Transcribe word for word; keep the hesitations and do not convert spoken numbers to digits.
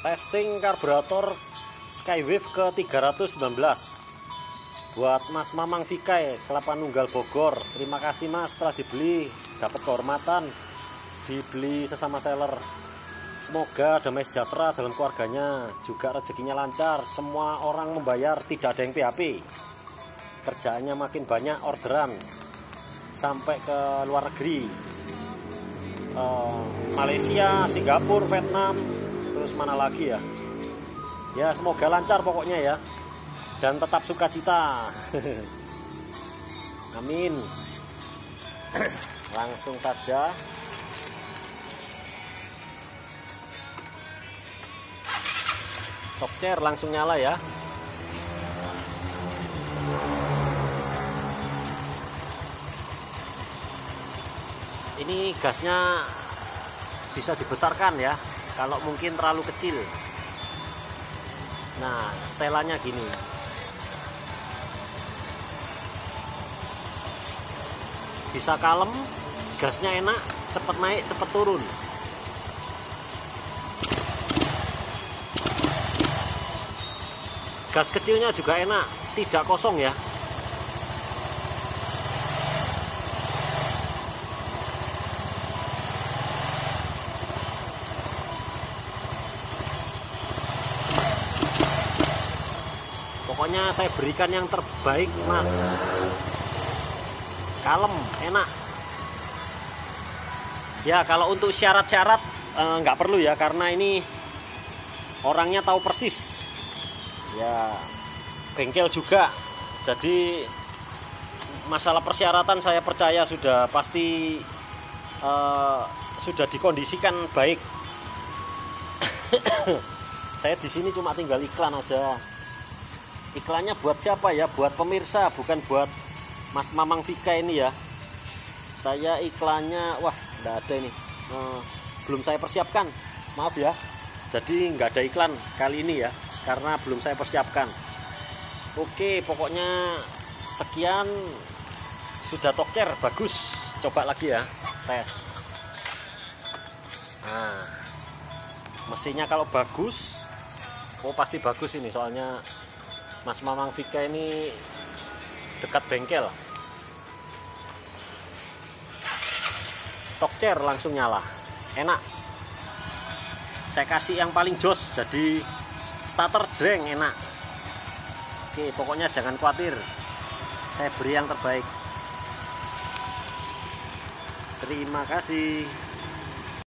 Testing karburator Skywave ke tiga ratus sembilan belas buat Mas Mamang Vikai, Kelapa Nunggal Bogor. Terima kasih Mas, setelah dibeli dapat kehormatan, dibeli sesama seller. Semoga damai sejahtera dalam keluarganya, juga rezekinya lancar, semua orang membayar, tidak ada yang P H P. Kerjaannya makin banyak, orderan sampai ke luar negeri, uh, Malaysia, Singapura, Vietnam, terus mana lagi ya. Ya semoga lancar pokoknya ya, dan tetap sukacita. Amin. Langsung saja top chair langsung nyala ya. Ini gasnya bisa dibesarkan ya, kalau mungkin terlalu kecil. Nah, setelannya gini. Bisa kalem, gasnya enak, cepet naik, cepet turun. Gas kecilnya juga enak, tidak kosong ya. Pokoknya saya berikan yang terbaik Mas. Kalem, enak. Ya kalau untuk syarat-syarat eh, nggak perlu ya, karena ini orangnya tahu persis. Ya bengkel juga, jadi masalah persyaratan saya percaya sudah pasti eh, sudah dikondisikan baik. Saya di sini cuma tinggal iklan aja. Iklannya buat siapa ya? Buat pemirsa, bukan buat Mas Mamang Vikai ini ya. Saya iklannya, wah nggak ada ini, eh, belum saya persiapkan, maaf ya. Jadi nggak ada iklan kali ini ya, karena belum saya persiapkan. Oke, pokoknya sekian. Sudah tokcer, bagus. Coba lagi ya, tes. Nah, mesinnya kalau bagus, oh pasti bagus ini, soalnya Mas Mamang Vikai ini dekat bengkel. Tokcer langsung nyala, enak. Saya kasih yang paling jos, jadi starter jreng enak. Oke, pokoknya jangan khawatir, saya beri yang terbaik. Terima kasih.